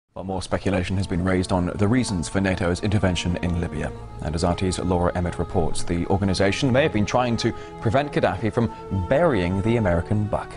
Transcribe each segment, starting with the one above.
Well, more speculation has been raised on the reasons for NATO's intervention in Libya. And as RT's Laura Emmett reports, the organisation may have been trying to prevent Gaddafi from burying the American buck.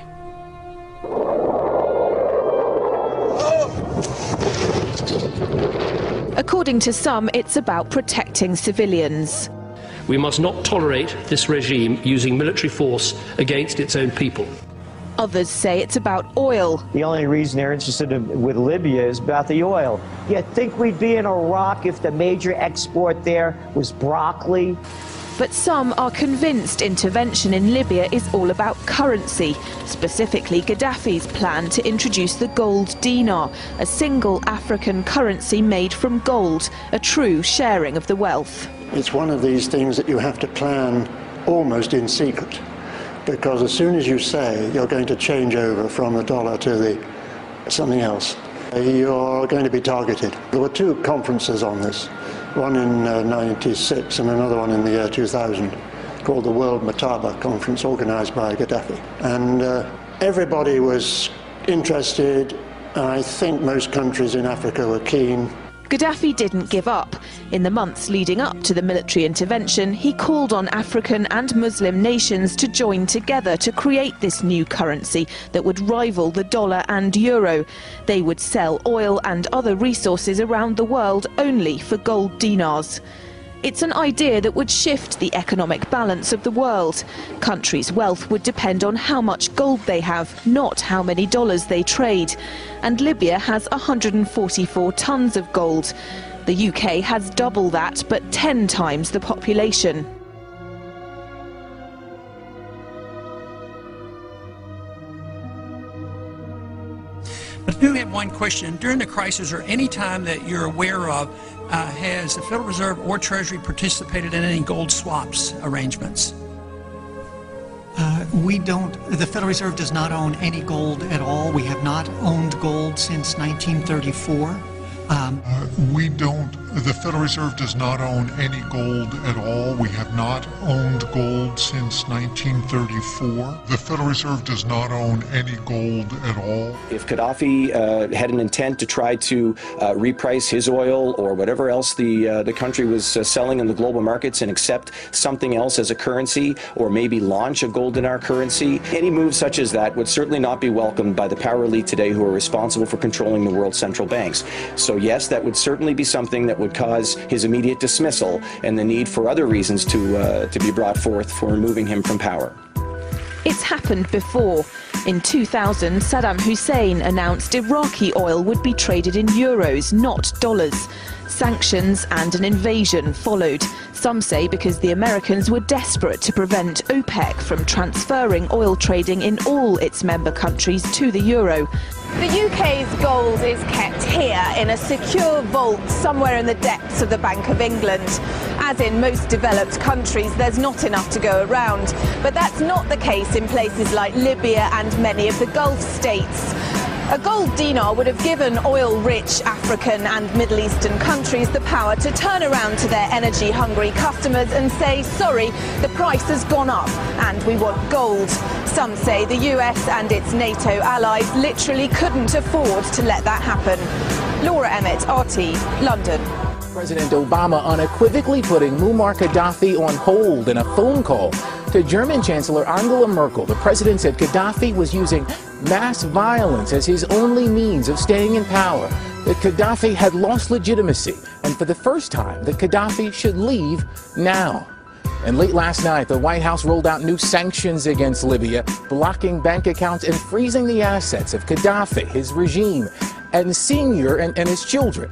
According to some, it's about protecting civilians. We must not tolerate this regime using military force against its own people. Others say it's about oil. The only reason they're interested with Libya is about the oil. You'd think we'd be in Iraq if the major export there was broccoli. But some are convinced intervention in Libya is all about currency, specifically Gaddafi's plan to introduce the gold dinar, a single African currency made from gold, a true sharing of the wealth. It's one of these things that you have to plan almost in secret, because as soon as you say you're going to change over from the dollar to something else, you're going to be targeted. There were two conferences on this, one in '96 and another one in the year 2000, called the World Mataba Conference, organized by Gaddafi. And everybody was interested. I think most countries in Africa were keen. Gaddafi didn't give up. In the months leading up to the military intervention, he called on African and Muslim nations to join together to create this new currency that would rival the dollar and euro. They would sell oil and other resources around the world only for gold dinars. It's an idea that would shift the economic balance of the world. Countries' wealth would depend on how much gold they have, not how many dollars they trade. And Libya has 144 tons of gold. The UK has double that, but 10 times the population. But I do have one question. During the crisis, or any time that you're aware of, has the Federal Reserve or Treasury participated in any gold swaps arrangements? We don't. The Federal Reserve does not own any gold at all. We have not owned gold since 1934. We don't. The Federal Reserve does not own any gold at all. We have not owned gold since 1934. The Federal Reserve does not own any gold at all. If Gaddafi had an intent to try to reprice his oil or whatever else the country was selling in the global markets and accept something else as a currency, or maybe launch a gold dinar currency, any move such as that would certainly not be welcomed by the power elite today who are responsible for controlling the world's central banks. So yes, that would certainly be something that would cause his immediate dismissal and the need for other reasons to be brought forth for removing him from power. It's happened before. In 2000, Saddam Hussein announced Iraqi oil would be traded in euros, not dollars. Sanctions and an invasion followed. Some say because the Americans were desperate to prevent OPEC from transferring oil trading in all its member countries to the euro. The UK's gold is kept here in a secure vault somewhere in the depths of the Bank of England. As in most developed countries, there's not enough to go around. But that's not the case in places like Libya and many of the Gulf states. A gold dinar would have given oil-rich African and Middle Eastern countries the power to turn around to their energy-hungry customers and say, sorry, the price has gone up and we want gold. Some say the US and its NATO allies literally couldn't afford to let that happen. Laura Emmett, RT, London. President Obama unequivocally putting Muammar Gaddafi on hold in a phone call to German Chancellor Angela Merkel. The president said Gaddafi was using mass violence as his only means of staying in power, that Gaddafi had lost legitimacy, and for the first time that Gaddafi should leave now. And late last night, the White House rolled out new sanctions against Libya, blocking bank accounts and freezing the assets of Gaddafi, his regime, and Senior and his children.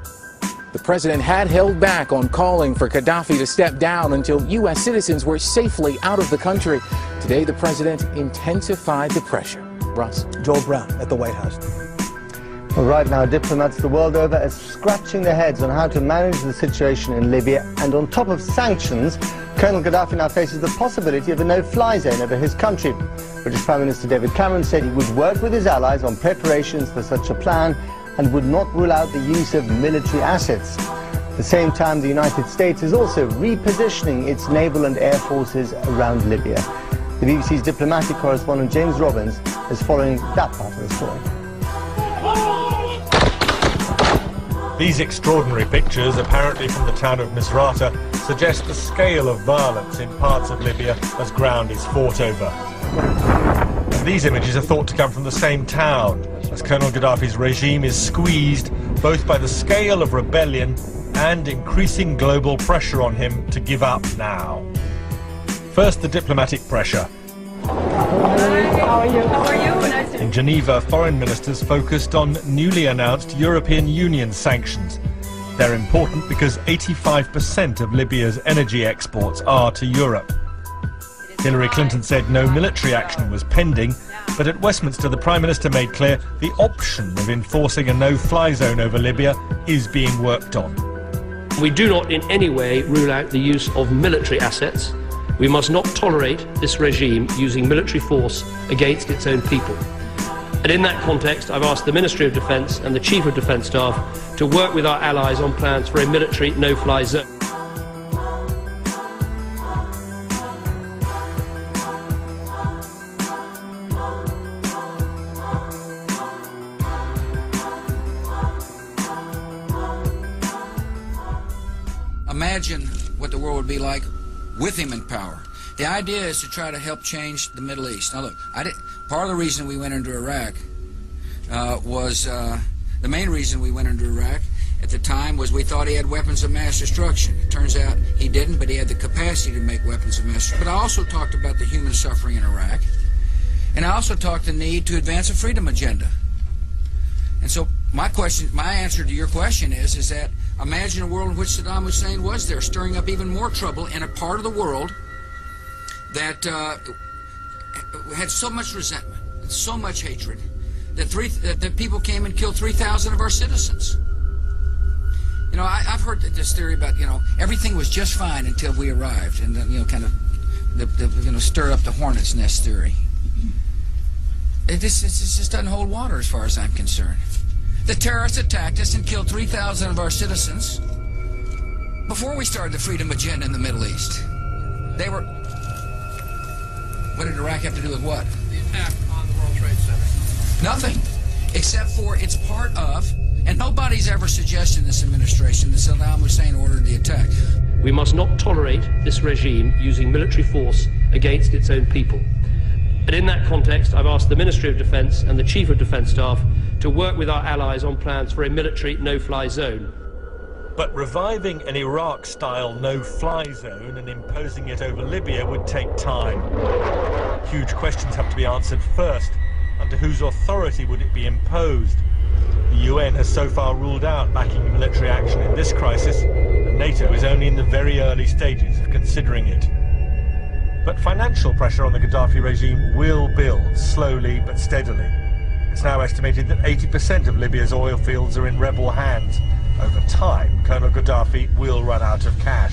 The president had held back on calling for Gaddafi to step down until U.S. citizens were safely out of the country. Today, the president intensified the pressure. Russ. Joel Brown at the White House. Well, right now, diplomats the world over are scratching their heads on how to manage the situation in Libya. And on top of sanctions, Colonel Gaddafi now faces the possibility of a no-fly zone over his country. British Prime Minister David Cameron said he would work with his allies on preparations for such a plan and would not rule out the use of military assets. At the same time, the United States is also repositioning its naval and air forces around Libya. The BBC's diplomatic correspondent James Robbins is following that part of the story. These extraordinary pictures, apparently from the town of Misrata, suggest the scale of violence in parts of Libya as ground is fought over. And these images are thought to come from the same town, as Colonel Gaddafi's regime is squeezed both by the scale of rebellion and increasing global pressure on him to give up now. First, the diplomatic pressure. How are you? Nice to meet you. In Geneva, foreign ministers focused on newly announced European Union sanctions. They're important because 85% of Libya's energy exports are to Europe. Hillary Clinton said no military action was pending, but at Westminster the Prime Minister made clear the option of enforcing a no-fly zone over Libya is being worked on. We do not in any way rule out the use of military assets. We must not tolerate this regime using military force against its own people. And in that context, I've asked the Ministry of Defence and the Chief of Defence Staff to work with our allies on plans for a military no-fly zone. Imagine what the world would be like with him in power. The idea is to try to help change the Middle East. Now look, part of the reason we went into Iraq the main reason we went into Iraq at the time was we thought he had weapons of mass destruction. It turns out he didn't, but he had the capacity to make weapons of mass destruction. But I also talked about the human suffering in Iraq, and I also talked the need to advance a freedom agenda. And so my answer to your question is that imagine a world in which Saddam Hussein was there, stirring up even more trouble in a part of the world that had so much resentment and so much hatred that people came and killed 3,000 of our citizens. You know, I've heard this theory about, everything was just fine until we arrived, and then, kind of stir up the hornet's nest theory. It just doesn't hold water as far as I'm concerned. The terrorists attacked us and killed 3,000 of our citizens before we started the freedom agenda in the Middle East. What did Iraq have to do with what? The attack on the World Trade Center. Nothing, except for it's part of, and nobody's ever suggested in this administration that Saddam Hussein ordered the attack. We must not tolerate this regime using military force against its own people. And in that context, I've asked the Ministry of Defence and the Chief of Defence Staff to work with our allies on plans for a military no-fly zone. But reviving an Iraq-style no-fly zone and imposing it over Libya would take time. Huge questions have to be answered first. Under whose authority would it be imposed? The UN has so far ruled out backing military action in this crisis, and NATO is only in the very early stages of considering it. But financial pressure on the Gaddafi regime will build, slowly but steadily. It's now estimated that 80% of Libya's oil fields are in rebel hands. Over time, Colonel Gaddafi will run out of cash.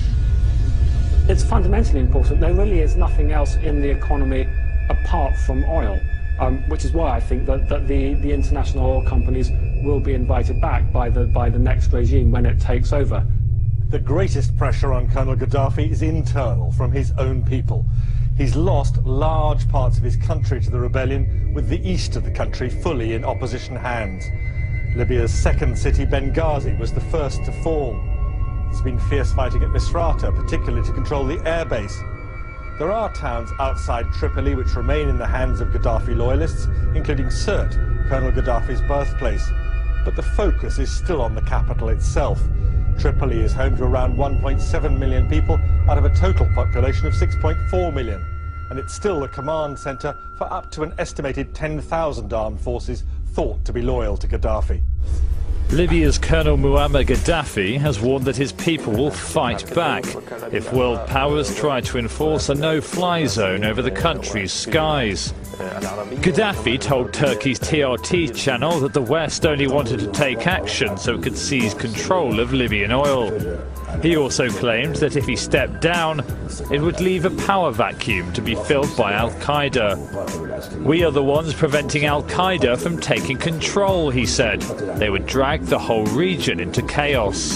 It's fundamentally important. There really is nothing else in the economy apart from oil, which is why I think that the international oil companies will be invited back by the next regime when it takes over. The greatest pressure on Colonel Gaddafi is internal, from his own people. He's lost large parts of his country to the rebellion, with the east of the country fully in opposition hands. Libya's second city, Benghazi, was the first to fall. There's been fierce fighting at Misrata, particularly to control the airbase. There are towns outside Tripoli which remain in the hands of Gaddafi loyalists, including Sirte, Colonel Gaddafi's birthplace. But the focus is still on the capital itself. Tripoli is home to around 1.7 million people out of a total population of 6.4 million. And it's still the command centre for up to an estimated 10,000 armed forces thought to be loyal to Gaddafi. Libya's Colonel Muammar Gaddafi has warned that his people will fight back if world powers try to enforce a no-fly zone over the country's skies. Gaddafi told Turkey's TRT channel that the West only wanted to take action so it could seize control of Libyan oil. He also claimed that if he stepped down, it would leave a power vacuum to be filled by Al-Qaeda. We are the ones preventing Al-Qaeda from taking control, he said. They would drag the whole region into chaos.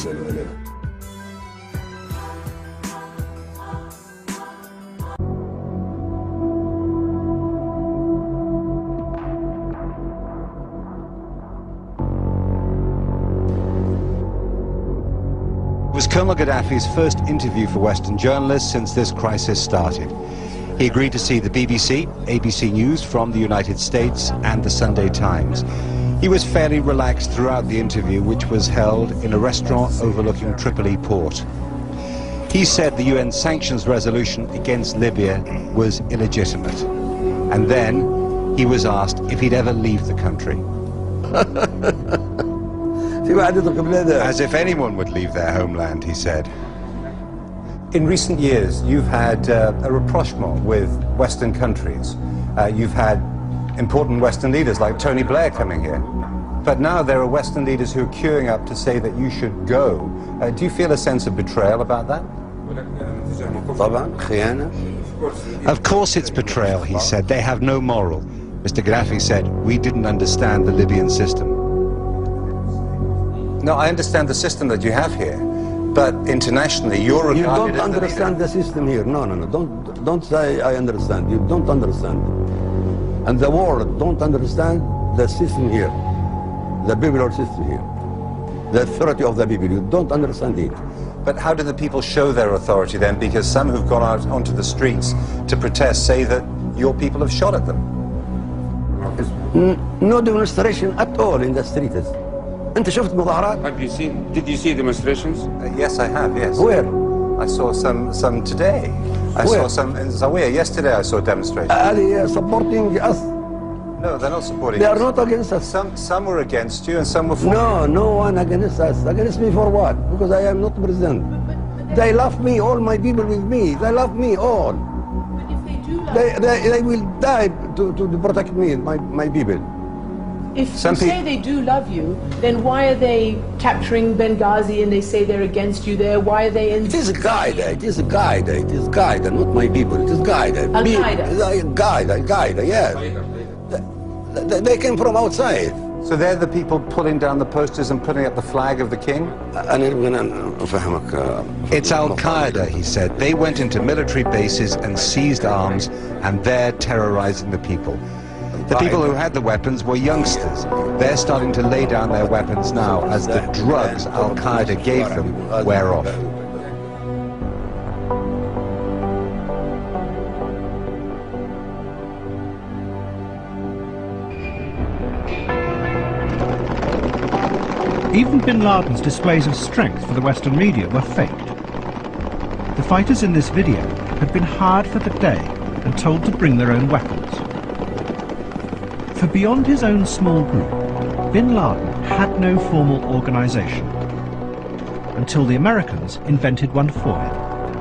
Colonel Gaddafi's first interview for Western journalists since this crisis started. He agreed to see the BBC, ABC News from the United States, and the Sunday Times. He was fairly relaxed throughout the interview, which was held in a restaurant overlooking Tripoli port. He said the UN sanctions resolution against Libya was illegitimate. And then he was asked if he'd ever leave the country. As if anyone would leave their homeland, he said. In recent years, you've had a rapprochement with Western countries. You've had important Western leaders like Tony Blair coming here. But now there are Western leaders who are queuing up to say that you should go. Do you feel a sense of betrayal about that? Of course it's betrayal, he said. They have no moral. Mr. Gaddafi said, we didn't understand the Libyan system. No, I understand the system that you have here. But internationally, you're regarded You don't understand the system here. No. Don't say I understand. You don't understand. And the world don't understand the system here. The biblical system here. The authority of the people. You don't understand it. But how do the people show their authority then? Because some who've gone out onto the streets to protest say that your people have shot at them. No demonstration at all in the streets. أنت شفت مظاهرات? Did you see demonstrations? Yes, I have, yes. Where? I saw some today. I saw some in Zawiya. Yesterday I saw demonstrations. Are they supporting us? No, they're not supporting us. They us. are not against us. Some were against you and some were for you. No one against us. Against me for what? Because I am not president. They love me, all my people with me. They love me all. But if they do love they will die to protect me, my people. If you say they do love you, then why are they capturing Benghazi and they say they're against you there? Why are they in... It is Qaeda, it is Qaeda, it is Qaeda, not my people, it is Qaeda. Al-Qaeda? Qaeda, yes. They came from outside. So they're the people pulling down the posters and putting up the flag of the king? It's Al-Qaeda, he said. They went into military bases and seized arms, and they're terrorizing the people. The people who had the weapons were youngsters. They're starting to lay down their weapons now as the drugs Al-Qaeda gave them wear off. Even bin Laden's displays of strength for the Western media were faked. The fighters in this video had been hired for the day and told to bring their own weapons. For beyond his own small group, bin Laden had no formal organization, until the Americans invented one for him.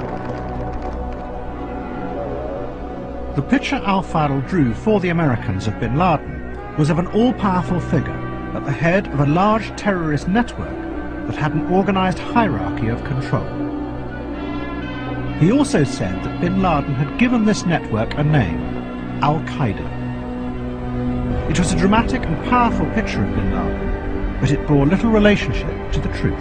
The picture Al-Fadl drew for the Americans of bin Laden was of an all-powerful figure at the head of a large terrorist network that had an organized hierarchy of control. He also said that bin Laden had given this network a name, Al-Qaeda. It was a dramatic and powerful picture of bin Laden, but it bore little relationship to the truth.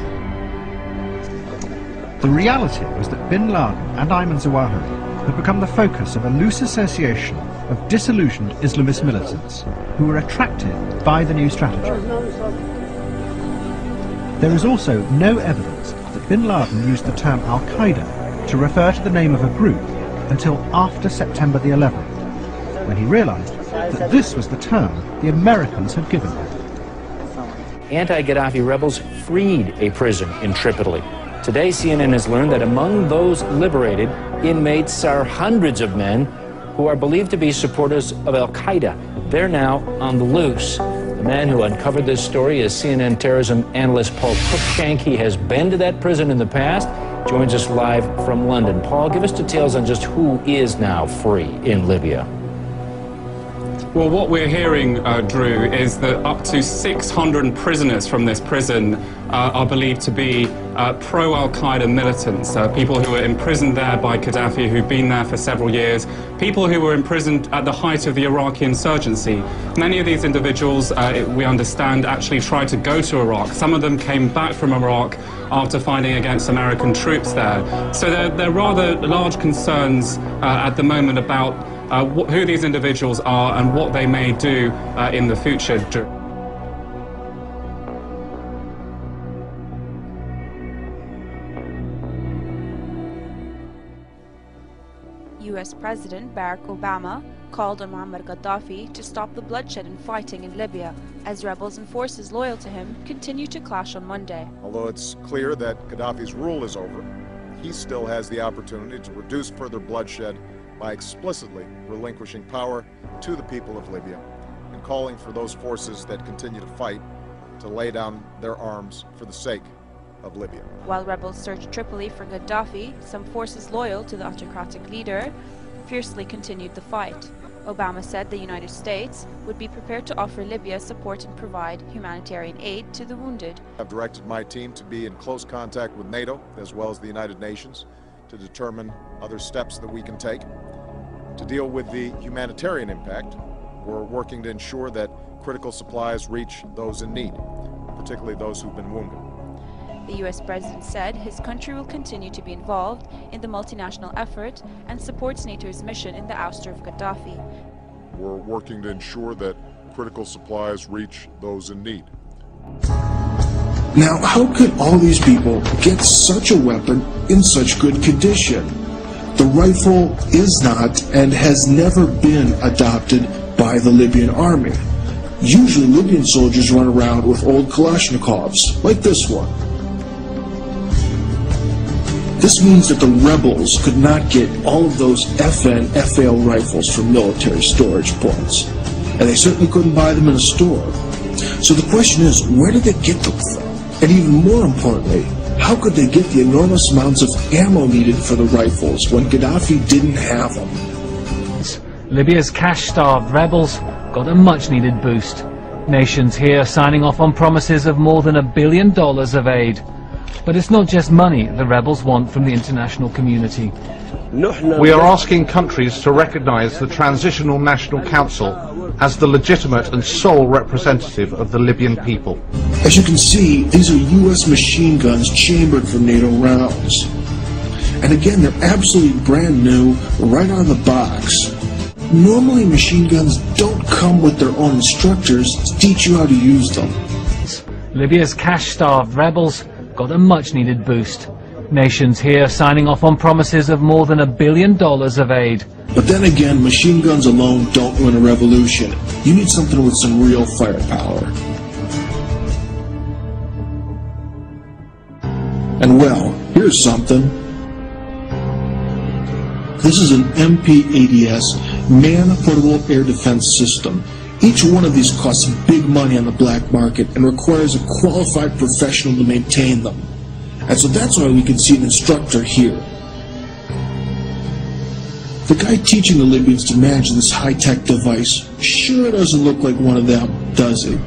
The reality was that bin Laden and Ayman Zawahiri had become the focus of a loose association of disillusioned Islamist militants who were attracted by the new strategy. There is also no evidence that bin Laden used the term Al-Qaeda to refer to the name of a group until after September the 11th, when he realized that this was the term the Americans had given him. Anti-Gaddafi rebels freed a prison in Tripoli. Today, CNN has learned that among those liberated, inmates are hundreds of men who are believed to be supporters of Al-Qaeda. They're now on the loose. The man who uncovered this story is CNN terrorism analyst Paul Cruikshank. He has been to that prison in the past, joins us live from London. Paul, give us details on just who is now free in Libya. Well, what we're hearing, Drew, is that up to 600 prisoners from this prison are believed to be pro-Al-Qaeda militants, people who were imprisoned there by Gaddafi, who've been there for several years, people who were imprisoned at the height of the Iraqi insurgency. Many of these individuals, we understand, actually tried to go to Iraq. Some of them came back from Iraq after fighting against American troops there. So there are rather large concerns at the moment about who these individuals are and what they may do in the future. US President Barack Obama called on Muammar Gaddafi to stop the bloodshed and fighting in Libya, as rebels and forces loyal to him continue to clash on Monday. Although it's clear that Gaddafi's rule is over, he still has the opportunity to reduce further bloodshed by explicitly relinquishing power to the people of Libya and calling for those forces that continue to fight to lay down their arms for the sake of Libya. While rebels searched Tripoli for Gaddafi, some forces loyal to the autocratic leader fiercely continued the fight. Obama said the United States would be prepared to offer Libya support and provide humanitarian aid to the wounded. I've directed my team to be in close contact with NATO as well as the United Nations to determine other steps that we can take. To deal with the humanitarian impact, we're working to ensure that critical supplies reach those in need, particularly those who've been wounded. The U.S. president said his country will continue to be involved in the multinational effort and supports NATO's mission in the ouster of Gaddafi. We're working to ensure that critical supplies reach those in need. Now, how could all these people get such a weapon in such good condition? The rifle is not and has never been adopted by the Libyan army. Usually Libyan soldiers run around with old Kalashnikovs, like this one. This means that the rebels could not get all of those FN, FAL rifles from military storage points. And they certainly couldn't buy them in a store. So the question is, where did they get them from? And even more importantly, how could they get the enormous amounts of ammo needed for the rifles when Gaddafi didn't have them? Libya's cash-starved rebels got a much-needed boost. Nations here signing off on promises of more than $1 billion of aid. But it's not just money the rebels want from the international community. We are asking countries to recognize the Transitional National Council as the legitimate and sole representative of the Libyan people. As you can see, these are U.S. machine guns chambered for NATO rounds. And again, they're absolutely brand new, right out of the box. Normally, machine guns don't come with their own instructors to teach you how to use them. Libya's cash-starved rebels got a much-needed boost. Nations here signing off on promises of more than $1 billion of aid. But then again, machine guns alone don't win a revolution. You need something with some real firepower. And well, here's something. This is an MP-80S man-portable air defense system. Each one of these costs big money on the black market and requires a qualified professional to maintain them. And so that's why we can see an instructor here. The guy teaching the Libyans to manage this high-tech device sure doesn't look like one of them, does he?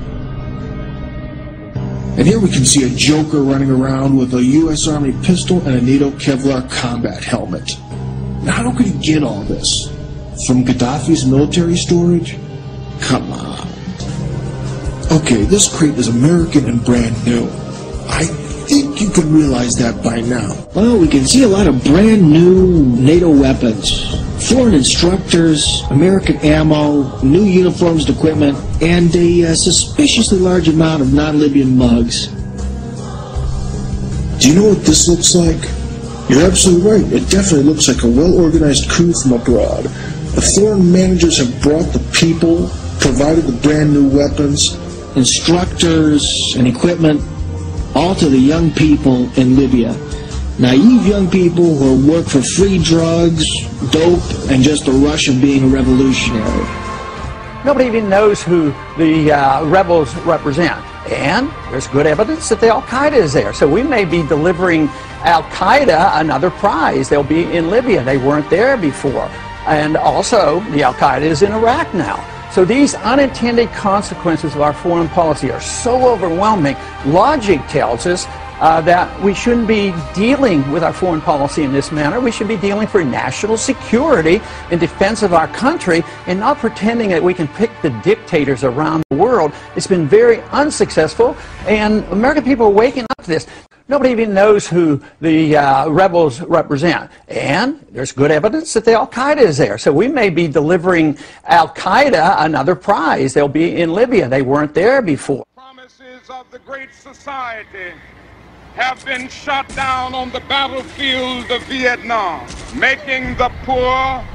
And here we can see a joker running around with a U.S. Army pistol and a NATO Kevlar combat helmet. Now how could he get all this? From Gaddafi's military storage? Come on. Okay, this crate is American and brand new. I think you can realize that by now. Well, we can see a lot of brand new NATO weapons. Foreign instructors, American ammo, new uniforms and equipment, and a suspiciously large amount of non-Libyan mugs. Do you know what this looks like? You're absolutely right. It definitely looks like a well-organized coup from abroad. The foreign managers have brought the people, provided the brand new weapons, instructors, and equipment, all to the young people in Libya. Naive young people who work for free drugs, dope, and just the rush of being a revolutionary. Nobody even knows who the rebels represent. And there's good evidence that the Al-Qaeda is there. So we may be delivering Al-Qaeda another prize. They'll be in Libya. They weren't there before. And also, the Al-Qaeda is in Iraq now. So these unintended consequences of our foreign policy are so overwhelming. Logic tells us that we shouldn't be dealing with our foreign policy in this manner. We should be dealing for national security in defense of our country and not pretending that we can pick the dictators around the world. It's been very unsuccessful, and American people are waking up to this. Nobody even knows who the rebels represent. And there's good evidence that the Al-Qaeda is there. So we may be delivering Al-Qaeda another prize. They'll be in Libya. They weren't there before. Promises of the Great Society have been shot down on the battlefield of Vietnam, making the poor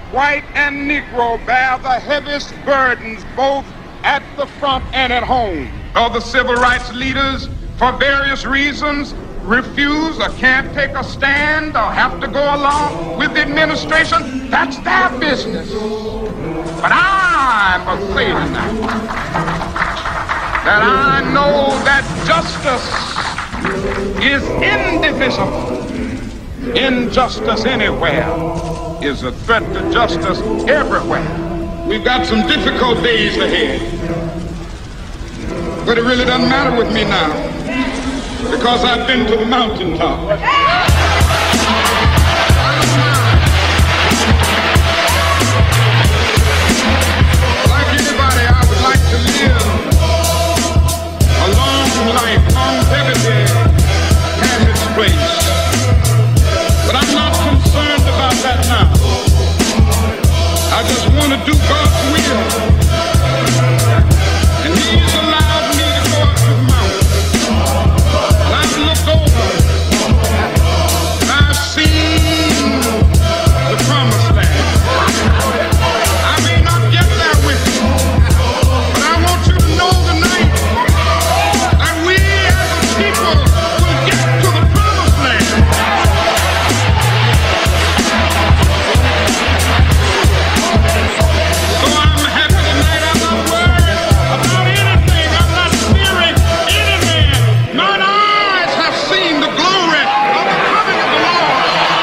white and Negro, bear the heaviest burdens both at the front and at home. All the civil rights leaders, for various reasons, refuse or can't take a stand or have to go along with the administration. That's their business. But I must say tonight that I know that justice is indivisible. Injustice anywhere is a threat to justice everywhere. We've got some difficult days ahead. But it really doesn't matter with me now, because I've been to the mountaintop. Like anybody, I would like to live a long life. Longevity has its place. But I'm not concerned about that now. I just want to do God's will. And He's allowed me to go up to the mountain. And I've looked over and I've seen the promised land. I may not get there with you, but I want you to know tonight that we as a people will get to the promised land. So I'm happy tonight. I'm not worried about anything. I'm not fearing any man. Mine eyes have seen the glory of the coming of the Lord.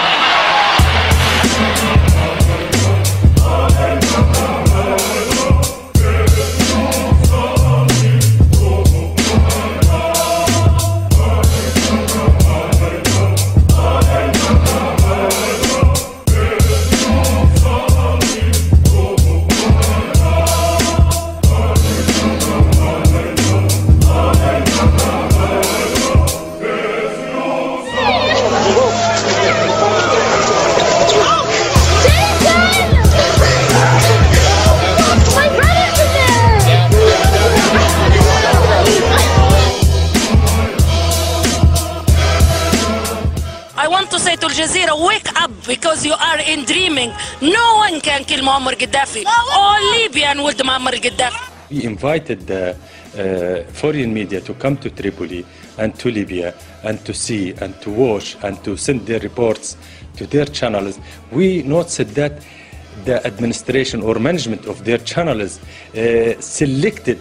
I want to say to Al Jazeera, wake up, because you are in dreaming. No one can kill Muammar Gaddafi. All Libyan with Muammar Gaddafi. We invited the foreign media to come to Tripoli and to Libya and to see and to watch and to send their reports to their channels. We noted that the administration or management of their channels selected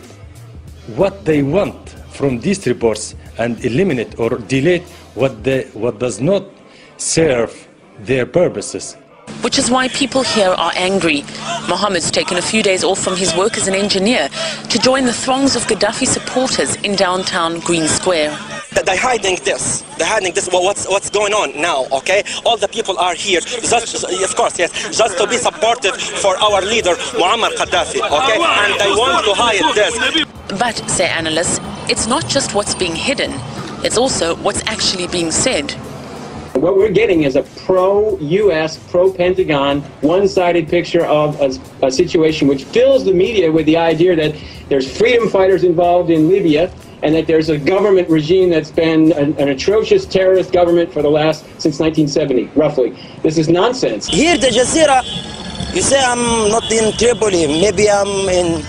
what they want from these reports and eliminate or delete what does not serve their purposes. Which is why people here are angry. Mohammed's taken a few days off from his work as an engineer to join the throngs of Gaddafi supporters in downtown Green Square. They're hiding this. They're hiding this. What's going on now? Okay, all the people are here. Just, of course, yes, just to be supportive for our leader Muammar Gaddafi. Okay, and they want to hide this. But, say analysts, it's not just what's being hidden, it's also what's actually being said. What we're getting is a pro-U.S., pro-Pentagon, one-sided picture of a situation which fills the media with the idea that there's freedom fighters involved in Libya and that there's a government regime that's been an atrocious terrorist government for the since 1970, roughly. This is nonsense. Here, the Jazeera, you say I'm not in Tripoli. Maybe I'm in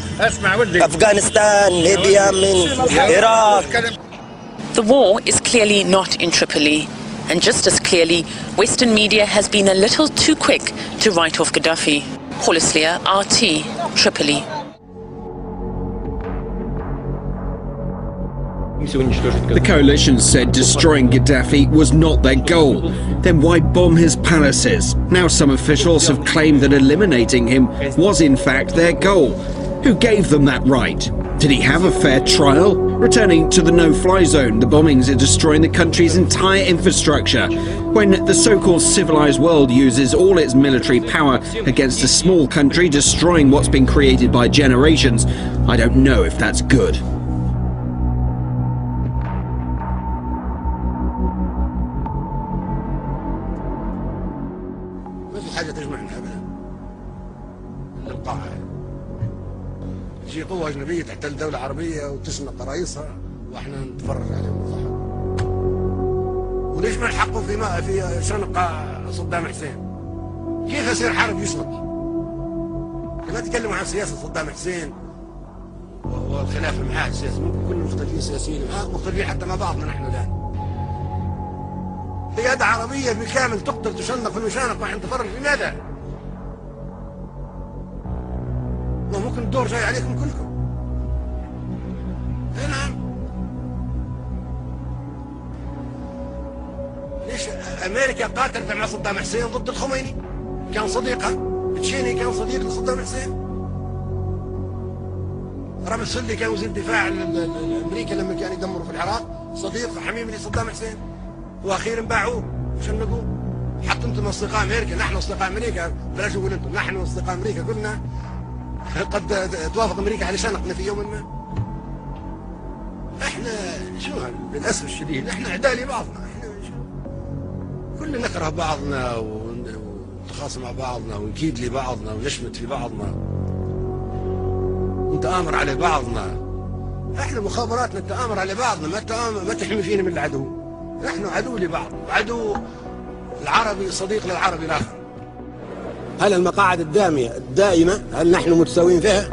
Afghanistan. Maybe I'm in Iraq. The war is clearly not in Tripoli. And just as clearly, Western media has been a little too quick to write off Gaddafi. Paula Sleer, RT, Tripoli. The coalition said destroying Gaddafi was not their goal. Then why bomb his palaces? Now some officials have claimed that eliminating him was in fact their goal. Who gave them that right? Did he have a fair trial? Returning to the no-fly zone, the bombings are destroying the country's entire infrastructure. When the so-called civilized world uses all its military power against a small country destroying what's been created by generations, I don't know if that's good. تجي قوة أجنبية تحتل دولة عربية وتشنق رئيسها وإحنا نتفرج عليهم ونضحك. وليش ما نحقوا في شنق صدام حسين؟ كيف يصير حرب يشنق؟ لا تتكلموا عن سياسة صدام حسين والخلاف معاه السياسي، ممكن كنا مختلفين سياسيين معاه، مختلفين حتى مع بعضنا نحن الآن. قيادة عربية بالكامل تقتل تشنق ونشانق ونحن نتفرج، لماذا؟ ممكن الدور جاي عليكم كلكم. اي نعم. ليش امريكا قاتلت مع صدام حسين ضد الخميني؟ كان صديقها. تشيني كان صديق لصدام حسين. رامي السلي كان وزير الدفاع الامريكي لما كان يدمروا في العراق، صديق حميم لصدام حسين. واخيرا باعوه وشنقوه. حتى انتم اصدقاء امريكا، نحن اصدقاء امريكا، بلاش نقول انتم، نحن اصدقاء امريكا قلنا قد توافق امريكا على شنقنا في يوم ما. احنا شو للاسف الشديد احنا اعداء لبعضنا، احنا كلنا نكره بعضنا ونتخاصم مع بعضنا ونكيد لبعضنا ونشمت في بعضنا ونتآمر على بعضنا. احنا مخابراتنا التآمر على بعضنا، ما تحمي فينا من العدو. نحن عدو لبعض، عدو العربي صديق للعربي الاخر. هل المقاعد الدائمة هل نحن متساويين فيها؟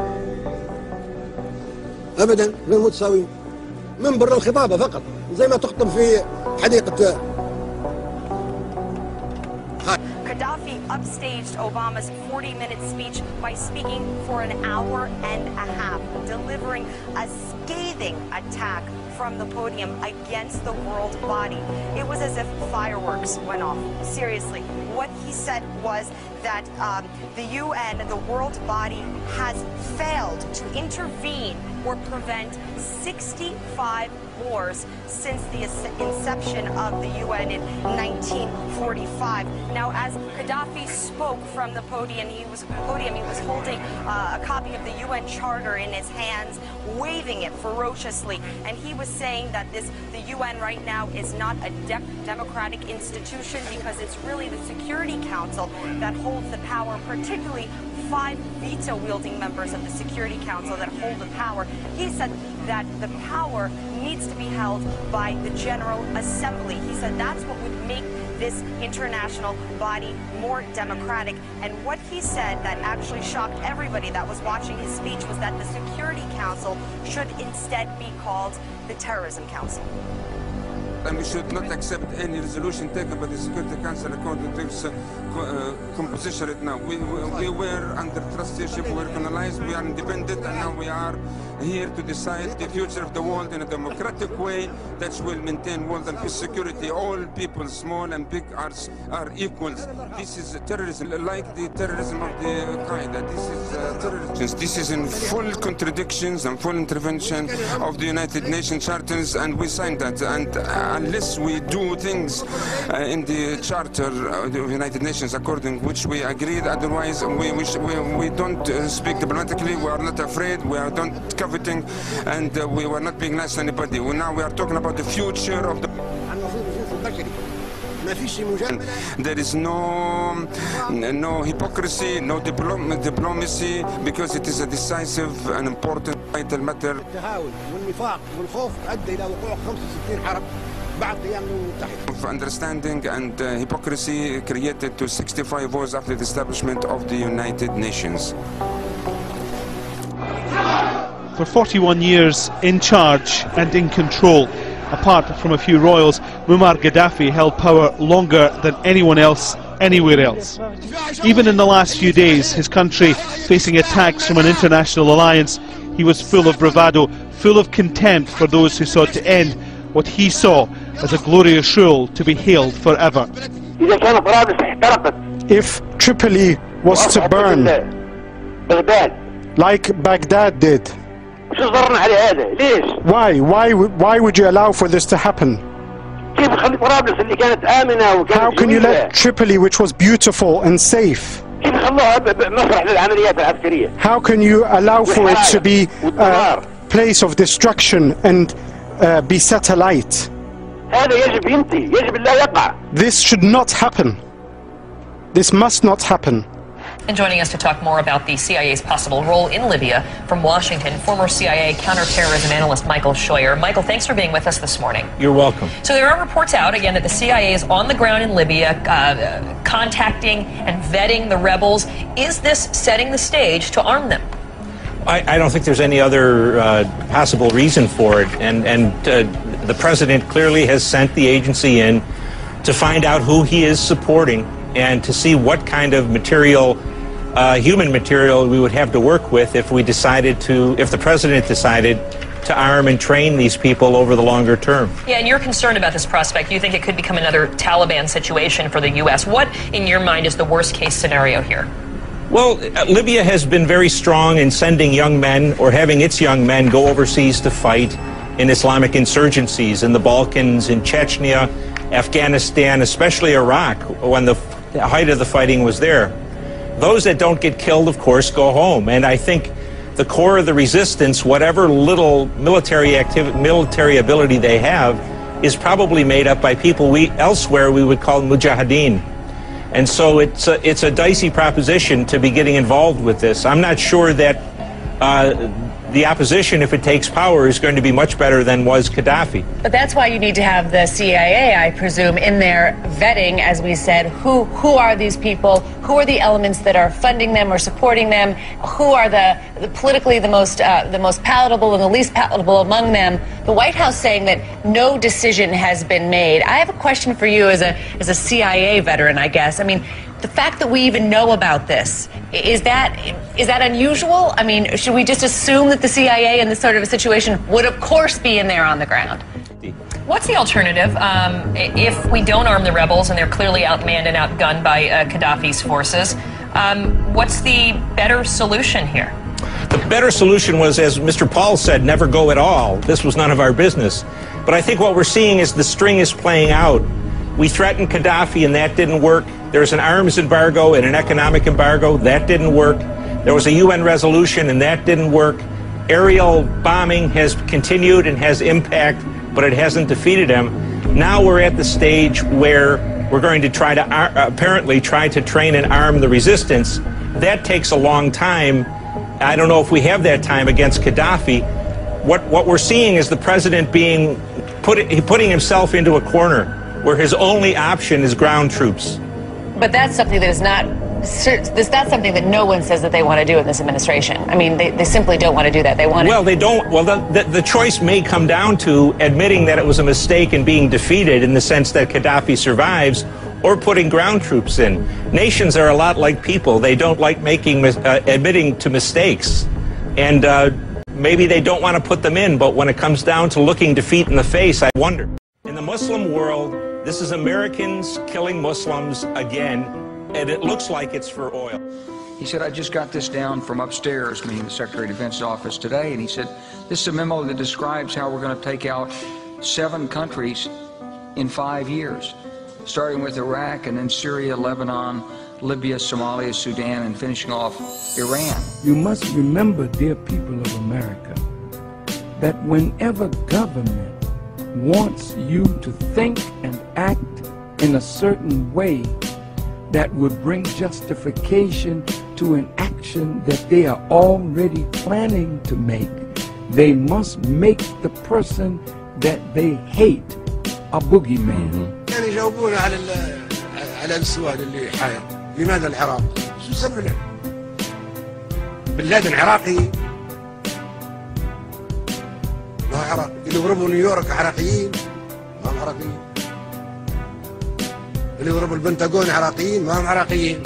ابدا غير متساويين. من برا الخطابة فقط، زي ما تخطب في حديقة. Gaddafi upstaged Obama's 40-minute speech by speaking for an hour and a half, delivering a scathing attack from the podium against the world body. It was as if fireworks went off. Seriously, what he said was that the UN, the world body, has failed to intervene or prevent 65 wars since the inception of the UN in 1945. Now, as Gaddafi spoke from the podium, he was holding a copy of the UN Charter in his hands, waving it ferociously, and he was saying that the UN right now is not a democratic institution because it's really the Security Council that holds the power, particularly 5 veto-wielding members of the Security Council that hold the power. He said that the power needs to be held by the General Assembly. He said that's what would make this international body more democratic. And what he said that actually shocked everybody that was watching his speech was that the Security Council should instead be called the Terrorism Council. And we should not accept any resolution taken by the Security Council according to its composition right now. We were under trusteeship, we were colonized, we are independent, and now we are here to decide the future of the world in a democratic way that will maintain world and peace security. All people, small and big, are equals. This is terrorism, like the terrorism of the Qaeda. This is terrorism. This is in full contradictions and full intervention of the United Nations charters, and we signed that. And unless we do things in the charter of the United Nations according which we agreed, otherwise we don't speak diplomatically, we are not afraid, we are not coveting, and we were not being nice to anybody. Now we are talking about the future of the... There is no hypocrisy, no diplomacy, because it is a decisive and important vital matter. Of understanding and hypocrisy created to 65 wars after the establishment of the United Nations. For 41 years in charge and in control, apart from a few royals, Muammar Gaddafi held power longer than anyone else, anywhere else. Even in the last few days, his country facing attacks from an international alliance, he was full of bravado, full of contempt for those who sought to end what he saw as a glorious rule to be hailed forever. If Tripoli was to burn, like Baghdad did, why would you allow for this to happen? How can you let Tripoli, which was beautiful and safe, how can you allow for it to be a place of destruction and be set alight? This should not happen. This must not happen. And joining us to talk more about the CIA's possible role in Libya from Washington, former CIA counterterrorism analyst Michael Scheuer. Michael, thanks for being with us this morning. You're welcome. So there are reports out, again, that the CIA is on the ground in Libya, contacting and vetting the rebels. Is this setting the stage to arm them? I don't think there's any other possible reason for it. And the president clearly has sent the agency in to find out who he is supporting and to see what kind of material, human material, we would have to work with if we decided to, if the president decided to arm and train these people over the longer term. Yeah, and you're concerned about this prospect. You think it could become another Taliban situation for the U.S. What, in your mind, is the worst-case scenario here? Well, Libya has been very strong in sending young men or having its young men go overseas to fight in Islamic insurgencies in the Balkans, in Chechnya, Afghanistan, especially Iraq, when the height of the fighting was there. Those that don't get killed, of course, go home. And I think the core of the resistance, whatever little military ability they have, is probably made up by people elsewhere we would call mujahideen. And so it's a dicey proposition to be getting involved with this. I'm not sure that the opposition, if it takes power, is going to be much better than was Gaddafi. But that's why you need to have the CIA, I presume, in there vetting, as we said, who are these people, who are the elements that are funding them or supporting them, who are the politically the most palatable and the least palatable among them. The White House saying that no decision has been made. I have a question for you as a CIA veteran, I guess. I mean, the fact that we even know about this, is that unusual? I mean, should we just assume that the CIA in this sort of a situation would, of course, be in there on the ground? What's the alternative if we don't arm the rebels and they're clearly outmanned and outgunned by Gaddafi's forces? What's the better solution here? The better solution was, as Mr. Paul said, never go at all. This was none of our business. But I think what we're seeing is the string is playing out. We threatened Gaddafi and that didn't work. There's an arms embargo and an economic embargo. That didn't work. There was a UN resolution and that didn't work. Aerial bombing has continued and has impact, but it hasn't defeated him. Now we're at the stage where we're going to try to apparently try to train and arm the resistance. That takes a long time. I don't know if we have that time against Gaddafi. What we're seeing is the president putting himself into a corner where his only option is ground troops. But that's something that is that's something that no one says that they want to do in this administration. I mean, they simply don't want to do that. They want to... Well, they don't. Well, the choice may come down to admitting that it was a mistake and being defeated in the sense that Gaddafi survives, or putting ground troops in. Nations are a lot like people. They don't like admitting to mistakes. And maybe they don't want to put them in, but when it comes down to looking defeat in the face, I wonder. In the Muslim world, this is Americans killing Muslims again, and it looks like it's for oil. He said, I just got this down from upstairs, meaning the Secretary of Defense's office today, and he said, this is a memo that describes how we're going to take out 7 countries in 5 years, starting with Iraq and then Syria, Lebanon, Libya, Somalia, Sudan, and finishing off Iran. You must remember, dear people of America, that whenever government wants you to think and act in a certain way that would bring justification to an action that they are already planning to make, they must make the person that they hate a boogeyman. يعني يجاوبون على السؤال اللي حاير، لماذا العراق؟ شو السبب له؟ بن لادن عراقي، ما هو عراقي، اللي ضربوا نيويورك عراقيين، ما هم عراقيين. اللي ضربوا البنتاغون عراقيين، ما هم عراقيين.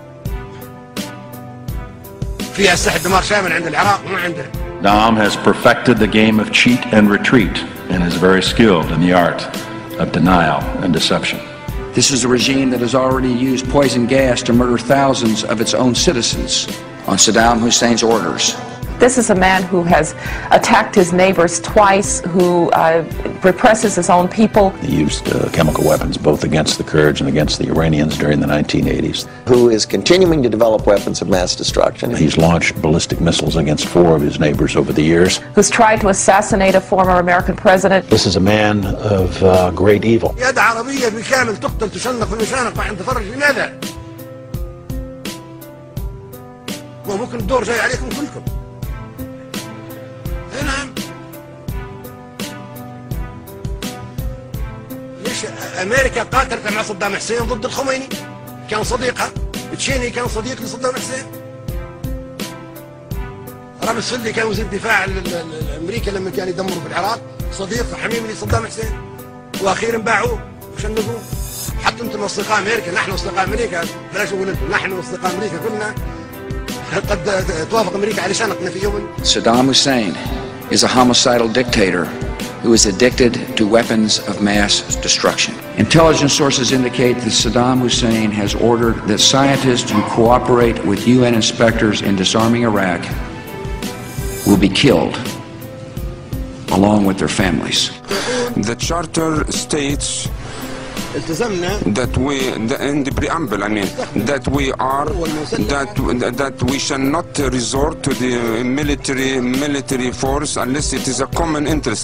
فيها سلاح دمار شامل عند العراق، ما عنده. Saddam has perfected the game of cheat and retreat and is very skilled in the art of denial and deception. This is a regime that has already used poison gas to murder thousands of its own citizens on Saddam Hussein's orders. This is a man who has attacked his neighbors twice, who represses his own people. He used chemical weapons both against the Kurds and against the Iranians during the 1980s. Who is continuing to develop weapons of mass destruction. He's launched ballistic missiles against 4 of his neighbors over the years. Who's tried to assassinate a former American president. This is a man of great evil. يد عربية بالكامل تقتل تشنق في المشانق عند فرج، لماذا؟ وممكن الدور جاي عليكم كلكم. نعم. ليش امريكا قاتلت مع صدام حسين ضد الخميني؟ كان صديقها. تشيني كان صديق لصدام حسين. رامز فلدي كان وزير الدفاع الامريكي لما كان يدمر في العراق، صديق حميم لصدام حسين. واخيرا باعوه وشنقوه. حتى انتم اصدقاء امريكا، نحن اصدقاء امريكا، بلاش اقول انتم، نحن اصدقاء امريكا كلنا. قد توافق امريكا على شنقنا في يوم. Saddam Hussein is a homicidal dictator who is addicted to weapons of mass destruction. Intelligence sources indicate that Saddam Hussein has ordered that scientists who cooperate with UN inspectors in disarming Iraq will be killed along with their families. The charter states that we, in the preamble, I mean, that we are, that we shall not resort to the military force unless it is a common interest.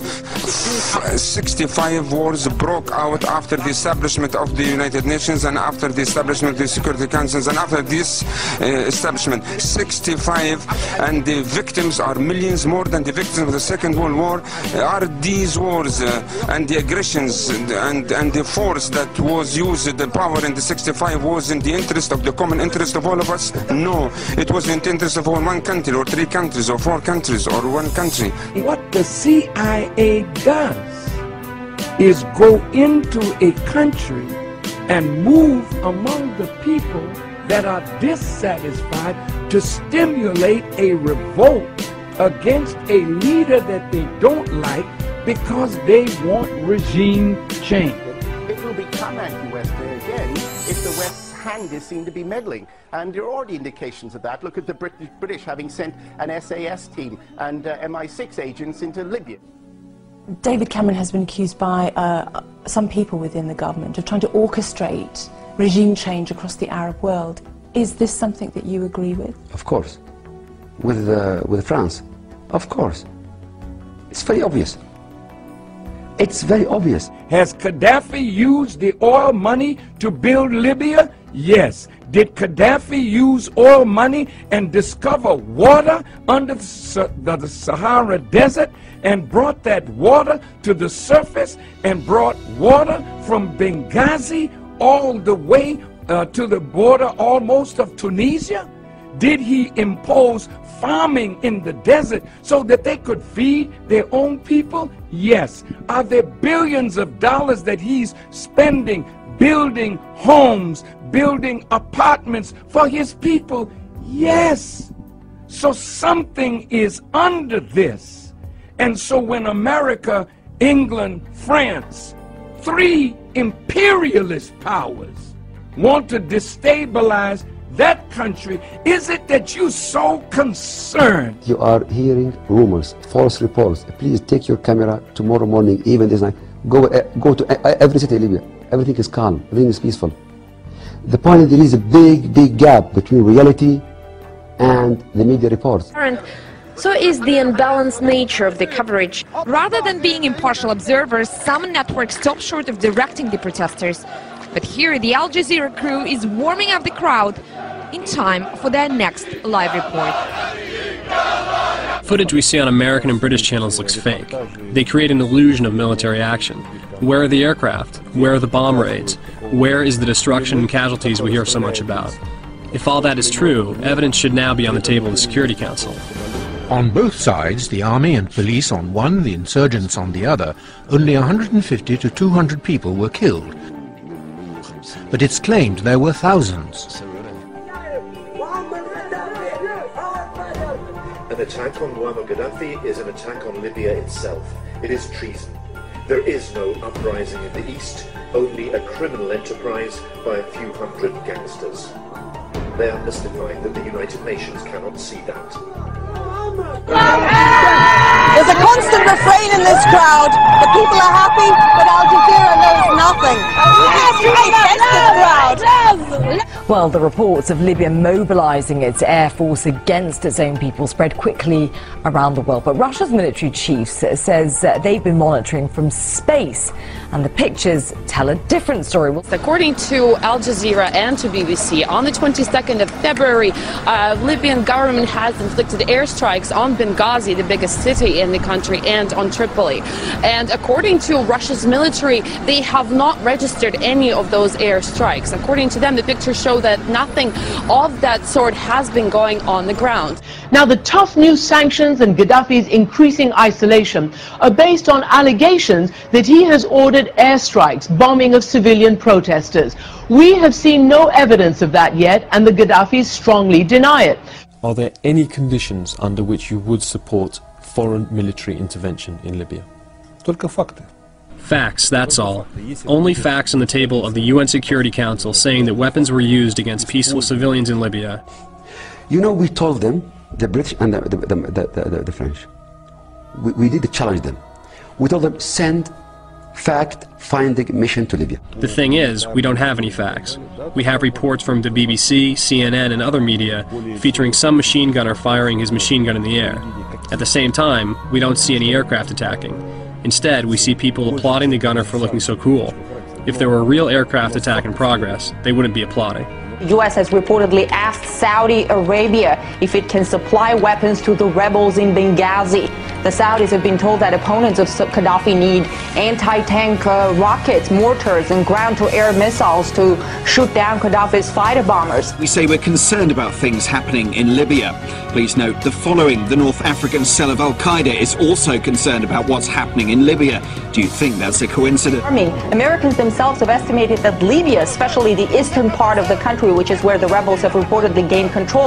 65 wars broke out after the establishment of the United Nations and after the establishment of the Security Councils, and after this establishment, 65, and the victims are millions more than the victims of the Second World War. Are these wars and the aggressions and the force that was used, the power in the 65 was in the interest of the common interest of all of us? No, it was in the interest of one country or 3 countries or 4 countries or 1 country. What the CIA does is go into a country and move among the people that are dissatisfied to stimulate a revolt against a leader that they don't like because they want regime change. It will become anti-Western again if the West's hand is seen to be meddling. And there are already indications of that. Look at the British having sent an SAS team and MI6 agents into Libya. David Cameron has been accused by some people within the government of trying to orchestrate regime change across the Arab world. Is this something that you agree with? Of course. With France. Of course. It's very obvious. It's very obvious. Has Gaddafi used the oil money to build Libya? Yes. Did Gaddafi use oil money and discover water under the Sahara Desert and brought that water to the surface and brought water from Benghazi all the way to the border almost of Tunisia? Did he impose farming in the desert so that they could feed their own people? Yes. Are there billions of dollars that he's spending building homes, building apartments for his people? Yes. So something is under this. And so when America, England, France, 3 imperialist powers want to destabilize that country, is it that you're so concerned? You are hearing rumors, false reports. Please take your camera tomorrow morning, even this night. Go to every city in Libya. Everything is calm. Everything is peaceful. The point is there is a big gap between reality and the media reports. So is the unbalanced nature of the coverage. Rather than being impartial observers, some networks stop short of directing the protesters. But here, the Al Jazeera crew is warming up the crowd in time for their next live report. Footage we see on American and British channels looks fake. They create an illusion of military action. Where are the aircraft? Where are the bomb raids? Where is the destruction and casualties we hear so much about? If all that is true, evidence should now be on the table of the Security Council. On both sides, the army and police on one, the insurgents on the other, only 150 to 200 people were killed. But it's claimed there were thousands. An attack on Muammar Gaddafi is an attack on Libya itself. It is treason. There is no uprising in the east, only a criminal enterprise by a few hundred gangsters. They are mystifying that the United Nations cannot see that. There's a constant refrain in this crowd. The people are happy, but Al Jazeera knows nothing. Well, the reports of Libya mobilizing its air force against its own people spread quickly around the world. But Russia's military chief says they've been monitoring from space, and the pictures tell a different story. According to Al Jazeera and to BBC, on the 22nd of February, Libyan government has inflicted airstrikes on Benghazi, the biggest city in the country, and on Tripoli. And according to Russia's military, they have not registered any of those airstrikes. According to them, the pictures show that nothing of that sort has been going on the ground. Now, the tough new sanctions and Gaddafi's increasing isolation are based on allegations that he has ordered airstrikes, bombing of civilian protesters. We have seen no evidence of that yet, and the Gaddafis strongly deny it. Are there any conditions under which you would support foreign military intervention in Libya? Только факты. Facts, that's all. Only facts on the table of the UN Security Council saying that weapons were used against peaceful civilians in Libya. You know, we told them, the British and the French, we did challenge them. We told them, send fact-finding mission to Libya. The thing is, we don't have any facts. We have reports from the BBC, CNN, and other media featuring some machine gunner firing his machine gun in the air. At the same time, we don't see any aircraft attacking. Instead, we see people applauding the gunner for looking so cool. If there were a real aircraft attack in progress, they wouldn't be applauding. The U.S. has reportedly asked Saudi Arabia if it can supply weapons to the rebels in Benghazi. The Saudis have been told that opponents of Gaddafi need anti-tank rockets, mortars, and ground-to-air missiles to shoot down Gaddafi's fighter bombers. We say we're concerned about things happening in Libya. Please note the following. The North African cell of Al-Qaeda is also concerned about what's happening in Libya. Do you think that's a coincidence? Americans themselves have estimated that Libya, especially the eastern part of the country, which is where the rebels have reportedly gained control,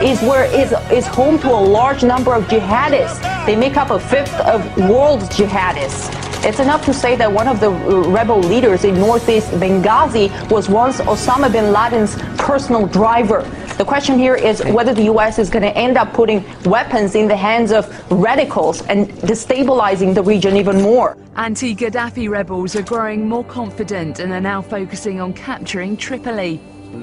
is home to a large number of jihadists. They make up a fifth of world jihadists. It's enough to say that one of the rebel leaders in northeast Benghazi was once Osama bin Laden's personal driver. The question here is whether the U.S. is going to end up putting weapons in the hands of radicals and destabilizing the region even more. Anti-Gaddafi rebels are growing more confident and are now focusing on capturing Tripoli.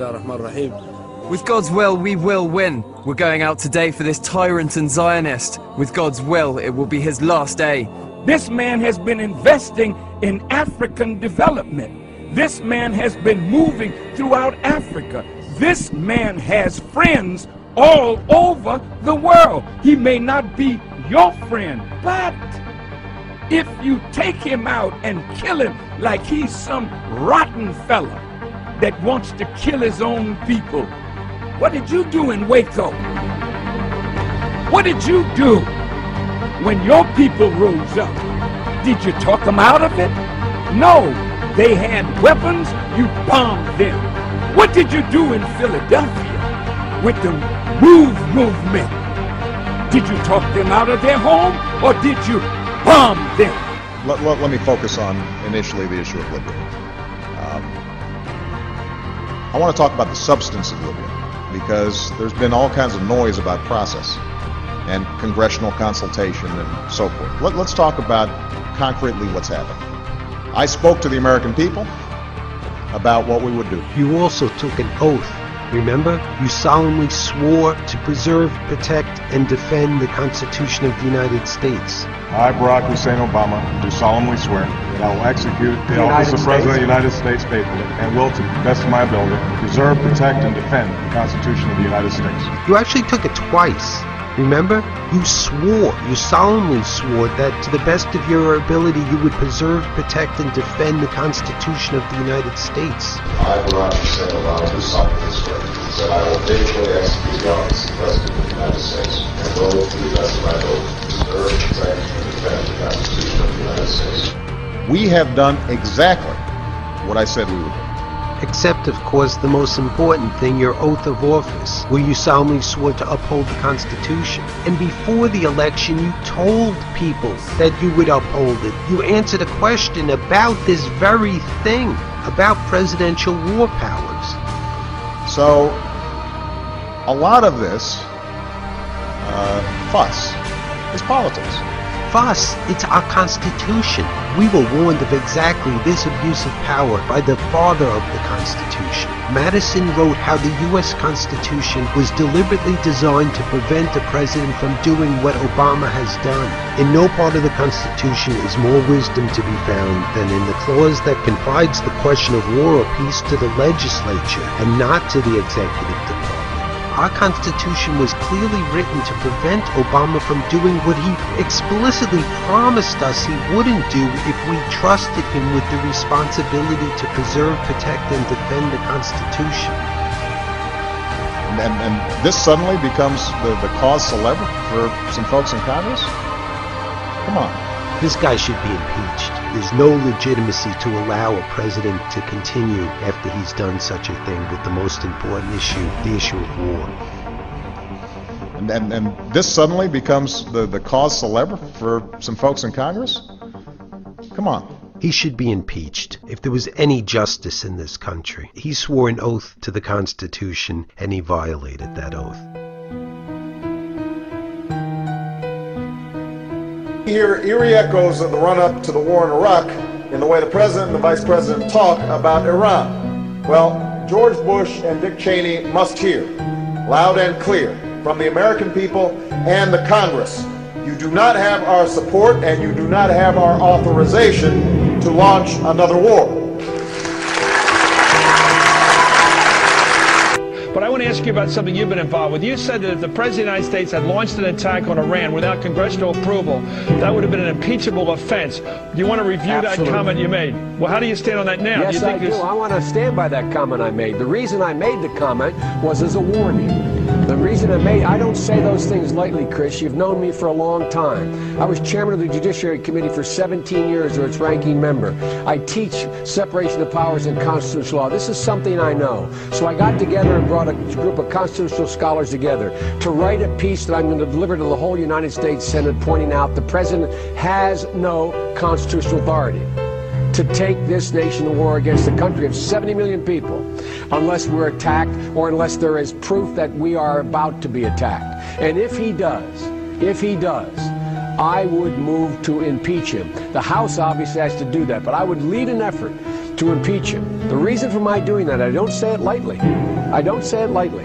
With God's will, we will win. We're going out today for this tyrant and Zionist. With God's will, it will be his last day. This man has been investing in African development. This man has been moving throughout Africa. This man has friends all over the world. He may not be your friend, but if you take him out and kill him like he's some rotten fella that wants to kill his own people, what did you do in Waco? What did you do when your people rose up? Did you talk them out of it? No, they had weapons, you bombed them. What did you do in Philadelphia with the MOVE movement? Did you talk them out of their home, or did you bomb them? Let me focus on initially the issue of Libya. I want to talk about the substance of Libya, because there's been all kinds of noise about process and congressional consultation and so forth. Let's talk about concretely what's happened. I spoke to the American people about what we would do. You also took an oath, remember? You solemnly swore to preserve, protect, and defend the Constitution of the United States. I, Barack Hussein Obama, do solemnly swear that I will execute the office of President of the United States faithfully and will, to the best of my ability, preserve, protect, and defend the Constitution of the United States. You actually took it twice. Remember? You solemnly swore that to the best of your ability you would preserve, protect, and defend the Constitution of the United States. I, Barack Hussein Obama, do solemnly swear that I will faithfully execute the office of President of the United States and will, to the best of my ability, preserve, protect, and defend the Constitution of the United States. We have done exactly what I said we would do. Except, of course, the most important thing, your oath of office, where you solemnly swore to uphold the Constitution. And before the election, you told people that you would uphold it. You answered a question about this very thing, about presidential war powers. So, a lot of this fuss is politics. us, it's our Constitution. We were warned of exactly this abuse of power by the father of the Constitution. Madison wrote how the U.S. Constitution was deliberately designed to prevent a president from doing what Obama has done. In no part of the Constitution is more wisdom to be found than in the clause that confides the question of war or peace to the legislature and not to the executive department. Our Constitution was clearly written to prevent Obama from doing what he explicitly promised us he wouldn't do if we trusted him with the responsibility to preserve, protect, and defend the Constitution. And this suddenly becomes the cause célèbre for some folks in Congress? Come on. This guy should be impeached. There's no legitimacy to allow a president to continue after he's done such a thing with the most important issue, the issue of war. And this suddenly becomes the cause célèbre for some folks in Congress? Come on. He should be impeached. If there was any justice in this country, he swore an oath to the Constitution and he violated that oath. Hear eerie echoes of the run-up to the war in Iraq in the way the president and the vice president talk about Iran. Well, George Bush and Dick Cheney must hear, loud and clear, from the American people and the Congress, you do not have our support and you do not have our authorization to launch another war. But I want to ask you about something you've been involved with. You said that if the President of the United States had launched an attack on Iran without congressional approval, that would have been an impeachable offense. Do you want to review Absolutely. That comment you made? Well, how do you stand on that now? Yes, I do. I want to stand by that comment I made. The reason I made the comment was as a warning. The reason I don't say those things lightly, Chris. You've known me for a long time. I was chairman of the Judiciary Committee for 17 years, or its ranking member. I teach separation of powers and constitutional law. This is something I know. So I got together and brought a group of constitutional scholars together to write a piece that I'm going to deliver to the whole United States Senate, pointing out the president has no constitutional authority to take this nation to war against a country of 70 million people unless we're attacked or unless there is proof that we are about to be attacked. And if he does, I would move to impeach him. The House obviously has to do that, but I would lead an effort to impeach him. The reason for my doing that, I don't say it lightly. I don't say it lightly.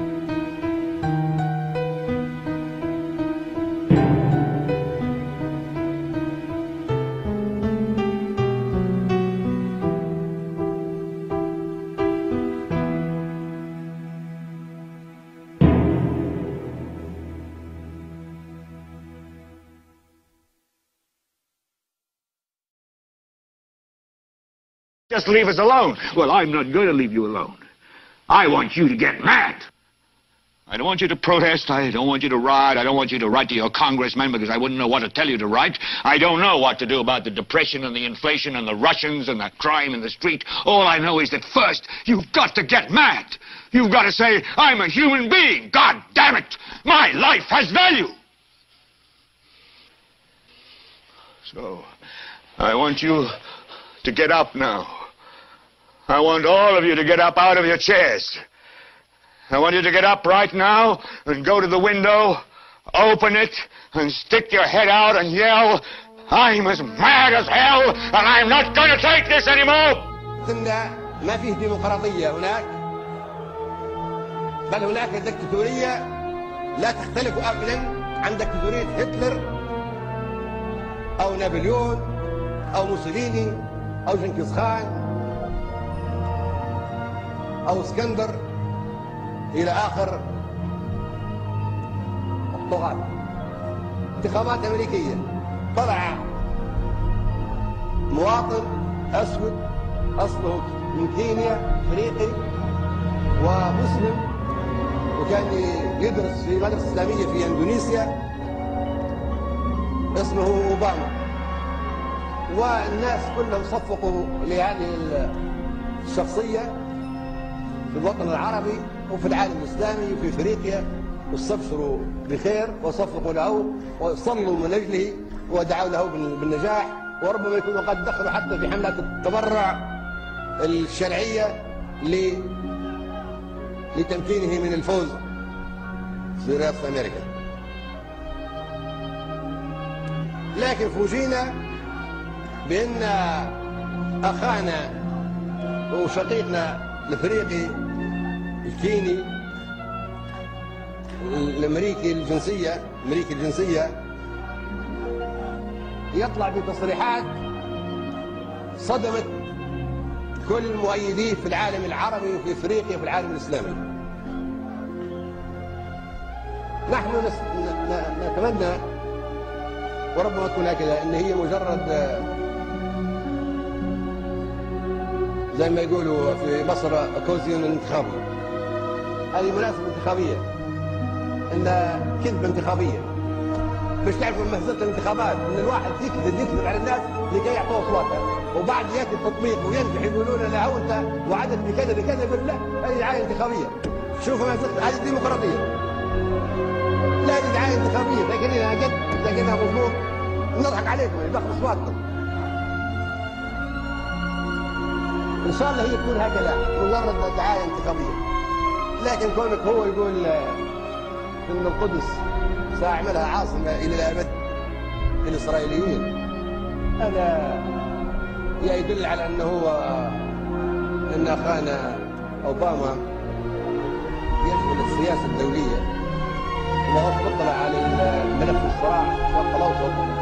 Just leave us alone. Well, I'm not going to leave you alone. I want you to get mad. I don't want you to protest. I don't want you to riot. I don't want you to write to your congressman because I wouldn't know what to tell you to write. I don't know what to do about the depression and the inflation and the Russians and the crime in the street. All I know is that first, you've got to get mad. You've got to say, I'm a human being. God damn it. My life has value. So, I want you to get up now. I want all of you to get up out of your chairs. I want you to get up right now and go to the window, open it, and stick your head out and yell, I'm as mad as hell, and I'm not going to take this anymore. ما فيه ديمقراطية هناك، بل هناك دكتاتورية لا تختلف أبدا عن دكتاتورية هتلر أو نابليون أو موسوليني أو جنكيز خان أو اسكندر إلى آخر الطغاة. انتخابات أمريكية طلع مواطن أسود أصله من كينيا أفريقي ومسلم وكان يدرس في مدرسة إسلامية في إندونيسيا اسمه أوباما، والناس كلهم صفقوا لهذه الشخصية في الوطن العربي وفي العالم الإسلامي وفي أفريقيا، واستبشروا بخير وصفقوا له وصلوا من أجله ودعوا له بالنجاح، وربما يكونوا قد دخلوا حتى في حملات التبرع الشرعية لتمكينه من الفوز في رئاسة أمريكا. لكن فوجئنا بأن أخانا وشقيقنا الأفريقي الكيني الأمريكي الجنسية يطلع بتصريحات صدمت كل مؤيديه في العالم العربي وفي افريقيا وفي العالم الاسلامي. نحن نتمنى وربما تكون هكذا ان هي مجرد زي ما يقولوا في مصر كوزيون انتخابي. هذه مناسبة انتخابية، ان كذبة انتخابية مش تعرفوا مهزلة الانتخابات ان الواحد يكذب على الناس لكي يعطوه اصواتها، وبعد ياتي التطبيق وينجح يقولون له هو انت وعدت بكذا بكذا، يقول لا هذه دعايه انتخابيه. شوفوا مهزلة، هذه الديمقراطيه. لا هذه دعايه انتخابيه، لكننا قد لكنها مضمون نضحك عليكم باخذ اصواتكم. ان شاء الله هي تكون هكذا مجرد دعايه انتخابيه. لكن كونك هو يقول ان القدس ساعملها عاصمه الى الابد للاسرائيليين، هذا يدل على انه هو ان اخانا اوباما يشمل السياسه الدوليه وهو مطلع على ملف الصراع في الشرق الاوسط.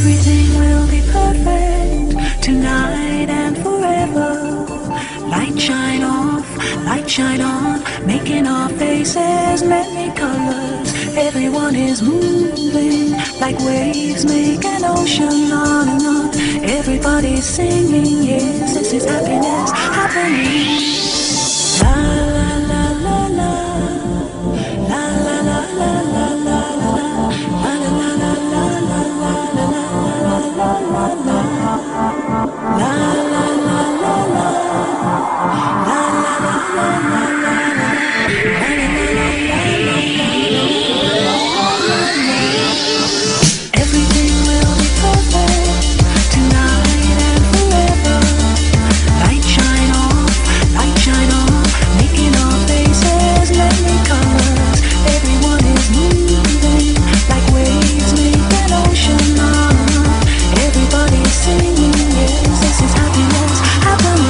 Everything will be perfect tonight and forever. Light shine off, light shine on, making our faces many colors. Everyone is moving like waves make an ocean on and on. Everybody's singing, yes, this is happiness happening. La la la la la, la la la la la la la, la la la la la la la la la la la. La la la la la, la la la la la la, la la la la la la. Everything will be perfect tonight and forever. Light shine off, light shine on, making our faces many colors. Everyone is moving like waves make an ocean on and on. Everybody's singing, yes, this is happiness happening.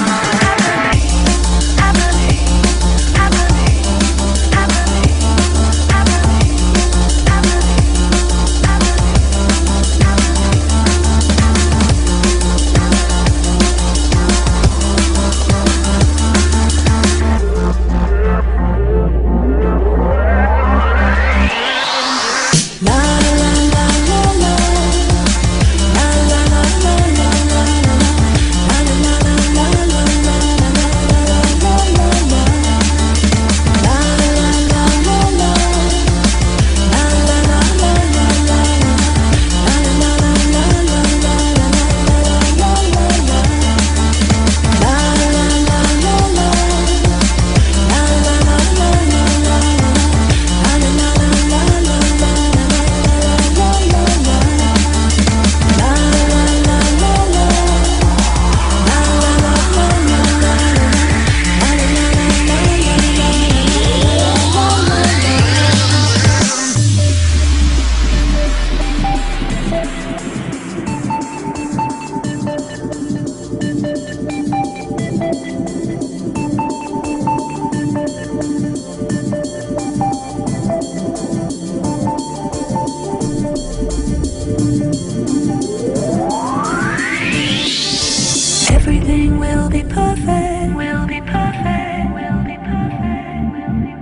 Everything will be perfect, will be perfect, will be perfect, will be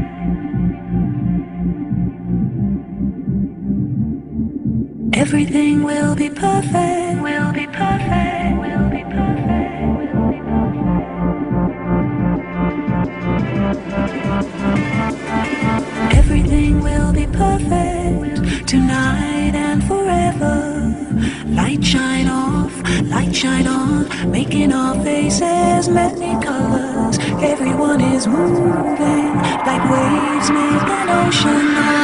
perfect. Everything will be perfect, will be perfect, will be perfect, will be perfect. Everything will be perfect tonight and forever. Light shine off, light shine on, making our faces many colors. Everyone is moving like waves make an ocean.